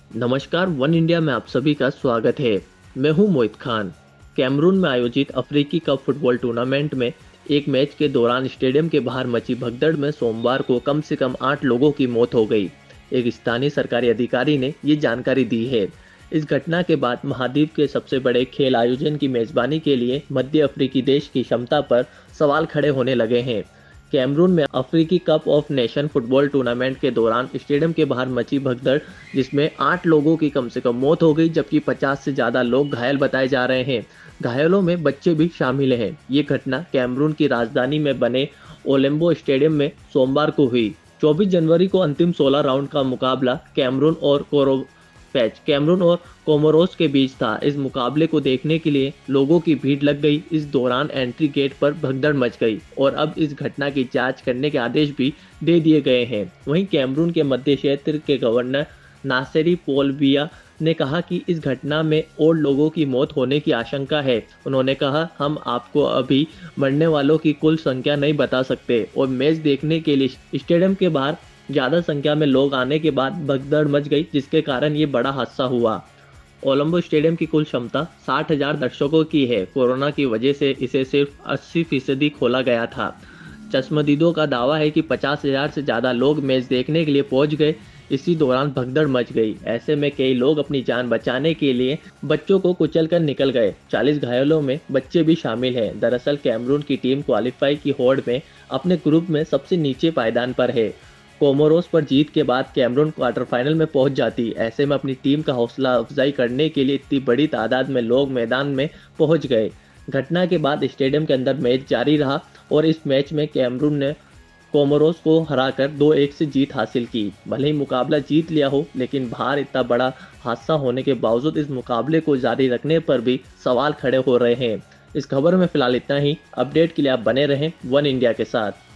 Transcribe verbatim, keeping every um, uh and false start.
नमस्कार, one India में आप सभी का स्वागत है। मैं हूं मोहित खान। कैमरून में आयोजित अफ्रीकी कप फुटबॉल टूर्नामेंट में एक मैच के दौरान स्टेडियम के बाहर मची भगदड़ में सोमवार को कम से कम आठ लोगों की मौत हो गई। एक स्थानीय सरकारी अधिकारी ने ये जानकारी दी है। इस घटना के बाद महाद्वीप के सबसे बड़े खेल आयोजन की मेजबानी के लिए मध्य अफ्रीकी देश की क्षमता पर सवाल खड़े होने लगे हैं। कैमरून में अफ्रीकी cup of nation football tournament के दौरान स्टेडियम के बाहर मची भगदड़, जिसमें आठ लोगों की कम से कम मौत हो गई, जबकि पचास से ज्यादा लोग घायल बताए जा रहे हैं। घायलों में बच्चे भी शामिल हैं। ये घटना कैमरून की राजधानी में बने ओलेम्बो स्टेडियम में सोमवार को हुई। चौबीस जनवरी को अंतिम सोलह राउंड का मुकाबला कैमरून और कोरो पैच कैमरून और कोमोरोस के बीच था। इस मुकाबले को देखने के लिए लोगों की भीड़ लग गई। इस दौरान एंट्री गेट पर भगदड़ मच गई और अब इस घटना की जांच करने के आदेश भी दे दिए गए हैं। वहीं कैमरून के मध्य क्षेत्र के गवर्नर नासेरी पोलबिया ने कहा कि इस घटना में और लोगों की मौत होने की आशंका है। उन्होंने कहा, हम आपको अभी मरने वालों की कुल संख्या नहीं बता सकते और मैच देखने के लिए स्टेडियम के बाहर ज्यादा संख्या में लोग आने के बाद भगदड़ मच गई, जिसके कारण ये बड़ा हादसा हुआ। ओलंबो स्टेडियम की कुल क्षमता साठ हजार दर्शकों की है। कोरोना की वजह से इसे सिर्फ अस्सी फीसदी खोला गया था। चश्मदीदों का दावा है कि पचास हजार से ज्यादा लोग मैच देखने के लिए पहुंच गए। इसी दौरान भगदड़ मच गई। ऐसे में कई लोग अपनी जान बचाने के लिए बच्चों को कुचल कर निकल गए। चालीस घायलों में बच्चे भी शामिल हैं। दरअसल कैमरून की टीम क्वालिफाई की होड़ में अपने ग्रुप में सबसे नीचे पायदान पर है। कोमोरोस पर जीत के बाद कैमरून क्वार्टर फाइनल में पहुंच जाती। ऐसे में अपनी टीम का हौसला अफजाई करने के लिए इतनी बड़ी तादाद में लोग मैदान में पहुंच गए। घटना के बाद स्टेडियम के अंदर मैच जारी रहा और इस मैच में कैमरून ने कोमोरोस को हराकर दो एक से जीत हासिल की। भले ही मुकाबला जीत लिया हो, लेकिन बाहर इतना बड़ा हादसा होने के बावजूद इस मुकाबले को जारी रखने पर भी सवाल खड़े हो रहे हैं। इस खबर में फिलहाल इतना ही। अपडेट के लिए आप बने रहें वन इंडिया के साथ।